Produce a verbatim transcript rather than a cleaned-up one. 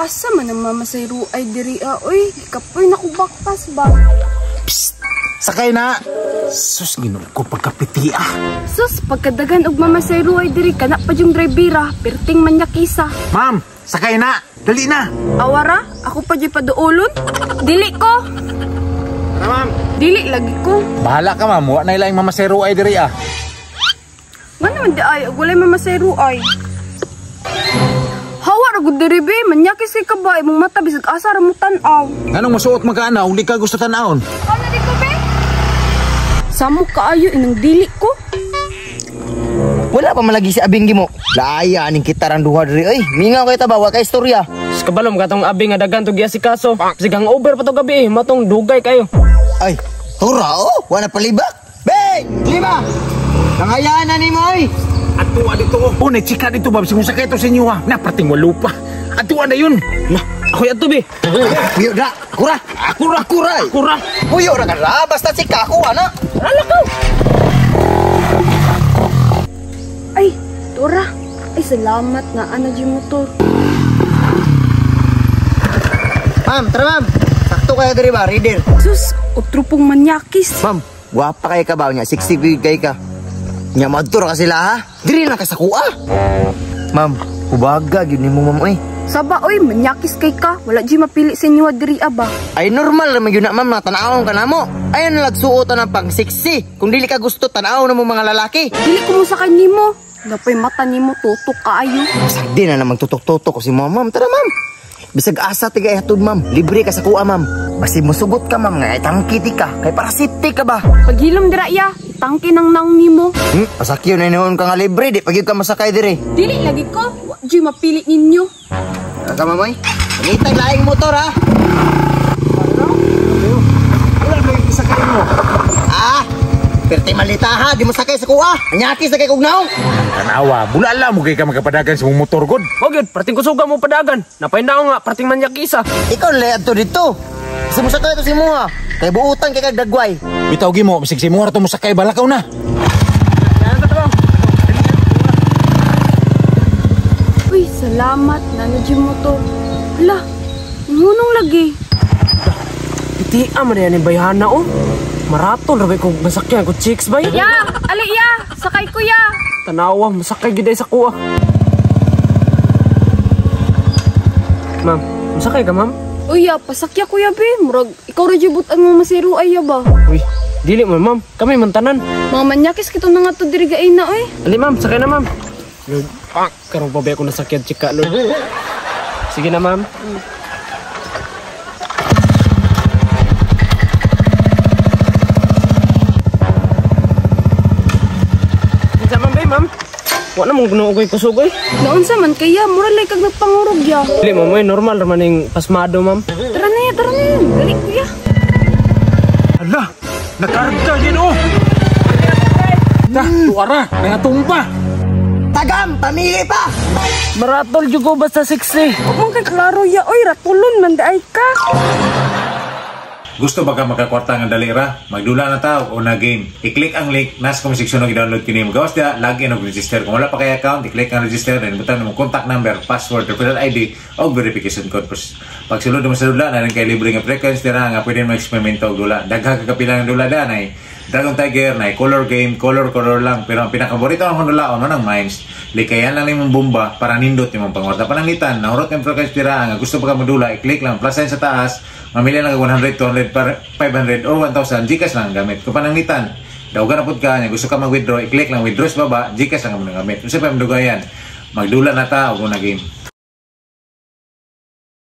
Asa man ang mamasayro ay diri ah. Uy, kapoy nakubaktas ba? Psst! Sakay na! Sus, ginom ko pagkapiti ah. Sus, pagkadagan og mamasayro ay diri kana pa yung drivera, perting manyakisa. Ma'am, sakay na! Dali na! Awara, ako pa di paduulon. Dili ko! Tara, ma'am! Dili lagi ko. Bahala ka, ma'am. Wa na ilang mamasero ay diri ah. Nga naman di ay, walay mamasayro ay. Hawa ragod diri be, manyakis kay kabay, mong mata bisag asa ra mo tan-aw. Anong masuot magkaana? Uli ka gusto tan-aon? Ano di ko be? Samo kaayo inang dili ko. Wala pa malagi si abing mo. Laaya aning kita rang duha diri ay. Mingaw kay tabawa kay istorya. Sa kabalom katong abing nga dagan to giasikaso. Sigang over pa to gabi eh, matong dugay kayo. Ay, tura oh, wala palibak. Beng, lima. Nangayaan na nimo ay. Ato dito ko. Oh, na-chika dito ba? Sige sakay ito sa inyo ha. Naprating walo pa. Ato na yun. Lah, ako yato be. Puyo na, kura. Kura, kura. Kura. Puyo na ka na, basta chika ako ana. Ala ko. Ay, Tora. Ay, salamat na ana di motor. Ma'am, tara ma'am. Sakto kayo diri ba, reader? Sus, otro pong manyakis. Ma'am, guwapa kay ka ba niya? sixty kay ka. Nya madtur ka sila ha. Diri na ka sa kuha. Ma'am, ubaga gyud nimo ma'am oy. Saba oy, manyakis kay ka. Wala di mapili sa inyo diri aba. Ay normal ra magyud na ma'am na tan-awon ka namo. Ayon na nagsuotan ng pang sexy. Kung dili ka gusto tan-aw na mo mga lalaki. Dili ko mo sa kanimo. Napay mata nimo tutok kaayo. Sagdi na namang tutok-tutok ko si ma'am. Ma'am, tara ma'am. Bisag asa tiga ihatod ma'am. Libre ka sa kuha ma'am. Basi musugot ka ma'am nga itangkiti ka. Kay para safety ka ba? Paghilom dira ya, tangke nang nang nimo. Hmm, pasakyo na inoon ka nga libre. Di pagyud ka masakay dire. Dili lagi ko. Wa di mapili ninyo. Ka mamoy. Pangitag laing motor ha. Wala ba yung sakay mo? Ah, perti malita ha. Di mo sakay sa kuha. Anyaki sakay kog naong. Tanawa, bulala mo kay ka magkapadagan sa mong motor god. O gyud, parting kusuga mo padagan. Napay na nga parting manyakisa. Ikaw layad to dito. Kasi mo sakay to si mo ha. Kay buutan kay kag dagway. Bitaw gi mo, bisig si mo to mo sakay balakaw na. Uy, salamat na na di motor. Hala, ngunong lagi. Iti am na yan bayhana oh. Maratol rabay kong masakyan ko chicks bay. Ya, ali ya, sakay ko ya. Tanawa, masakay giday sa kuha. Ma'am, masakay ka ma'am? Uy, ya, pasakya ko ya be. Murag, ikaw rajibot ang mga masiro ay ya ba? Uy, dili mo ma'am, kami mantanan. Mga manyakis kito na nga to diri gaay na oy. Ali ma'am, sakay na ma'am. Lord, ah, karong pa ba ako nasakyan chika Lord. Sige na ma'am. Isa ma'am bay ma'am. Wala mong gunuogoy kusugoy. Naon sa man kaya, mura lay kag nagpangurog ya. Dili ma'am, ay normal raman yung pasmado ma'am. Tara na ya, tara na ya. Dali ko ya. Hala, nakarga din oh. Dah, tuara, nangatumpa. Tagam, pamili pa. Maratol jugo basta sexy. Huwag mong kay klaro ya. Oy, ratulon man daay ka. Gusto ba ka makakwarta ng dalira? Magdula na tao o na game. I-click ang link, nasa comment section na i-download kini mo. Gawas dia, login o register. Kung wala pa kay account, i-click ang register. Dan ibutan mo contact number, password, referral I D, o verification code. Pag sulod mo sa dula, na rin kay libre nga frequency, tira nga pwede mo eksperimento og dula. Dagha kakapilang dula dan ay Dragon Tiger na color game, color color lang. Pero ang pinakaborito ng Honolaon man ang mines. Likayan lang nimong bomba para nindot nimong pangwarta panangitan. Nahurot ng frequency tira nga gusto pa ka modula, i-click lang plus sign sa taas. Mamili lang one hundred, two hundred, five hundred or one thousand. Gcash lang gamit. Kung panangitan, dawagan na pud ka nya gusto ka mag-withdraw, i-click lang withdraw sa baba, Gcash lang mo gamit. Unsa pa madugayan? Magdula na ta og una game.